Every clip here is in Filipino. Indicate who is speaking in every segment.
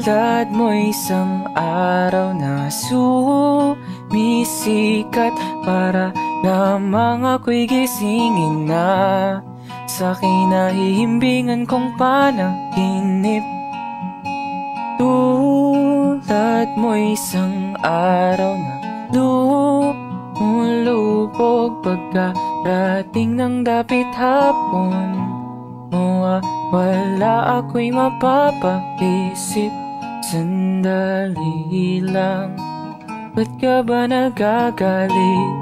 Speaker 1: Tulad mo isang araw na sumisikat, para lamang ako'y gisingin na sa kinahihimbingan kong panaginip. Tulad mo isang araw na lumulubog, pagkarating ng dapit-hapon. Mawawala ako'y mapapaisip. Sandali lang, ba't ka ba nagagalit?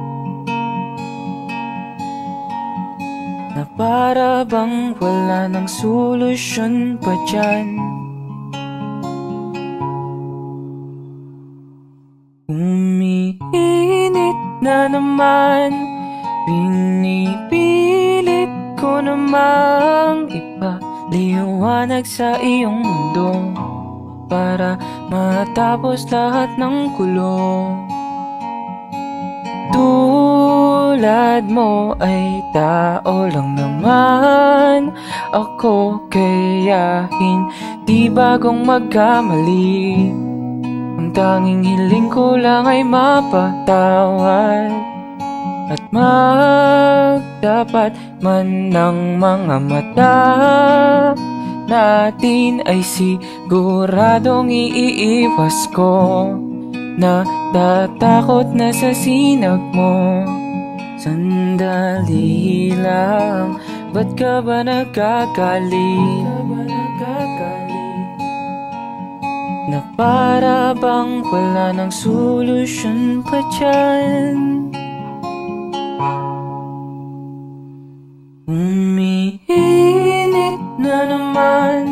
Speaker 1: Na para bang wala ng solusyon pa dyan? Umiinit na naman, pinipilit ko namang ipaliwanag sa iyong mundo, para matapos lahat ng kulong. Tulad mo ay tao lang naman ako, kaya hindi bagong magkamali. Ang tanging hiling ko lang ay mapatawad, at magdapat man ng mga mata natin ay siguradong i-iiwas ko. Natatakot na sa sinag mo. Sandali lang, ba't ka ba nagagalit? Na para bang wala ng solusyon pa dyan? Umiinit na naman,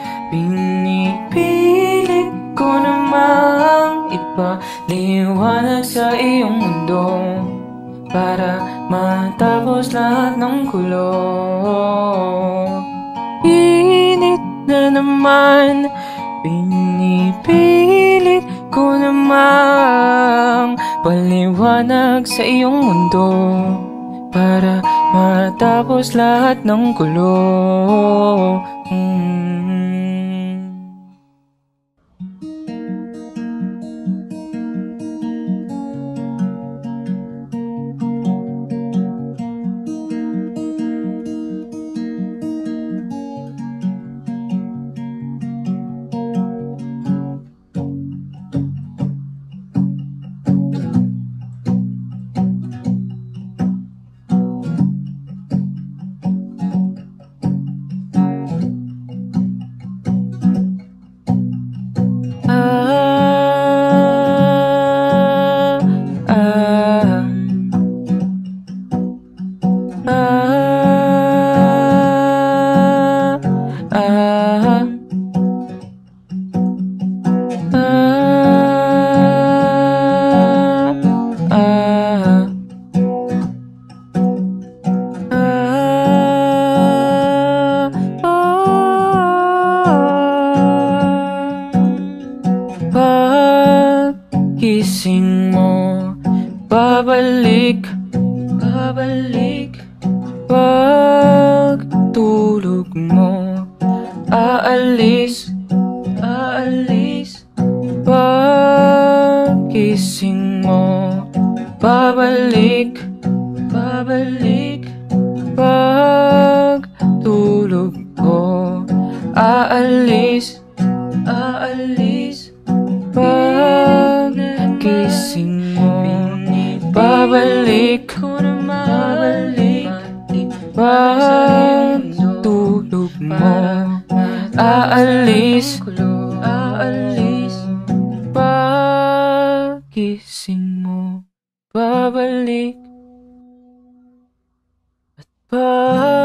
Speaker 1: pinipilit ko namang ipaliwanag sa iyong mundo, para matapos lahat ng kulong. Init na naman, pinipilit ko namang paliwanag sa iyong mundo, para matapos lahat ng gulo. Gising mo, babalik, pag tulog mo, aalis, pag gising mo, babalik, pag tulog ko, aalis, pag gising mo, babalik, pag tulog mo, aalis, pag gising mo, babalik, at